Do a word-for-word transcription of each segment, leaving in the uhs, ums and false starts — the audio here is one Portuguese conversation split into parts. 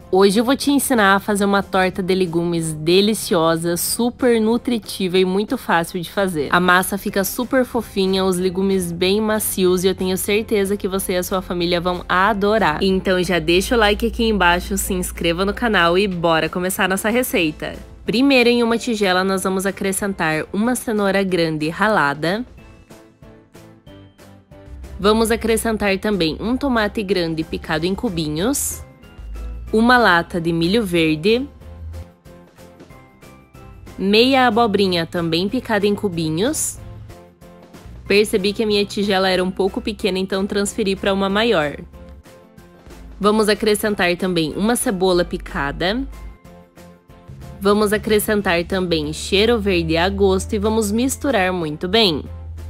Hoje eu vou te ensinar a fazer uma torta de legumes deliciosa, super nutritiva e muito fácil de fazer. A massa fica super fofinha, os legumes bem macios e eu tenho certeza que você e a sua família vão adorar. Então já deixa o like aqui embaixo, se inscreva no canal e bora começar nossa receita. Primeiro, em uma tigela nós vamos acrescentar uma cenoura grande ralada. Vamos acrescentar também um tomate grande picado em cubinhos. Uma lata de milho verde, meia abobrinha também picada em cubinhos. Percebi que a minha tigela era um pouco pequena, então transferi para uma maior. Vamos acrescentar também uma cebola picada. Vamos acrescentar também cheiro verde a gosto e vamos misturar muito bem.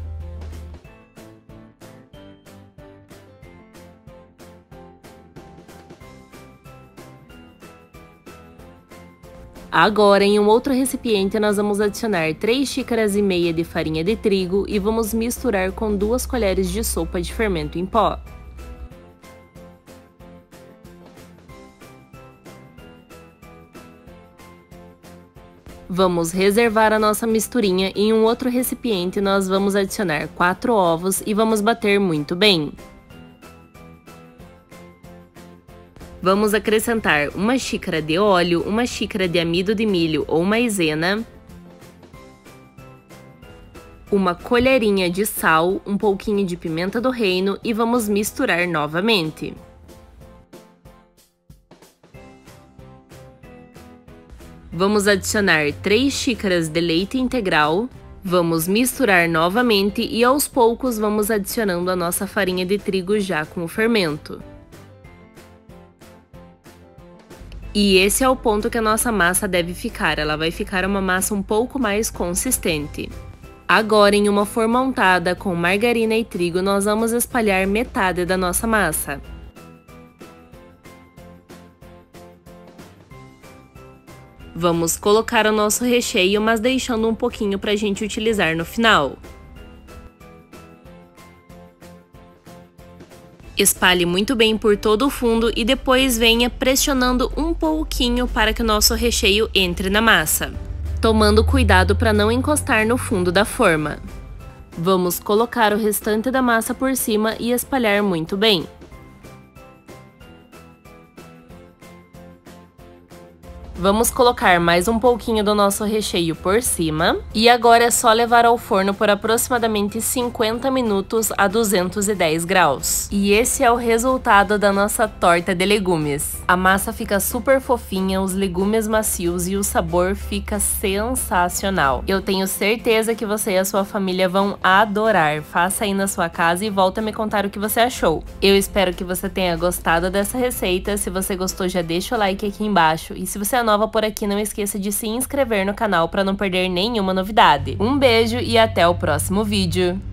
Agora, em um outro recipiente, nós vamos adicionar três xícaras e meia de farinha de trigo e vamos misturar com duas colheres de sopa de fermento em pó. Vamos reservar a nossa misturinha e em um outro recipiente nós vamos adicionar quatro ovos e vamos bater muito bem. Vamos acrescentar uma xícara de óleo, uma xícara de amido de milho ou maisena, uma colherinha de sal, um pouquinho de pimenta do reino e vamos misturar novamente. Vamos adicionar três xícaras de leite integral, vamos misturar novamente e aos poucos vamos adicionando a nossa farinha de trigo já com o fermento. E esse é o ponto que a nossa massa deve ficar, ela vai ficar uma massa um pouco mais consistente. Agora, em uma forma untada com margarina e trigo, nós vamos espalhar metade da nossa massa. Vamos colocar o nosso recheio, mas deixando um pouquinho para a gente utilizar no final. Espalhe muito bem por todo o fundo e depois venha pressionando um pouquinho para que o nosso recheio entre na massa, tomando cuidado para não encostar no fundo da forma. Vamos colocar o restante da massa por cima e espalhar muito bem. Vamos colocar mais um pouquinho do nosso recheio por cima. E agora é só levar ao forno por aproximadamente cinquenta minutos a duzentos e dez graus. E esse é o resultado da nossa torta de legumes. A massa fica super fofinha, os legumes macios e o sabor fica sensacional. Eu tenho certeza que você e a sua família vão adorar. Faça aí na sua casa e volta a me contar o que você achou. Eu espero que você tenha gostado dessa receita. Se você gostou, já deixa o like aqui embaixo. E se você é nova por aqui, não esqueça de se inscrever no canal para não perder nenhuma novidade. Um beijo e até o próximo vídeo!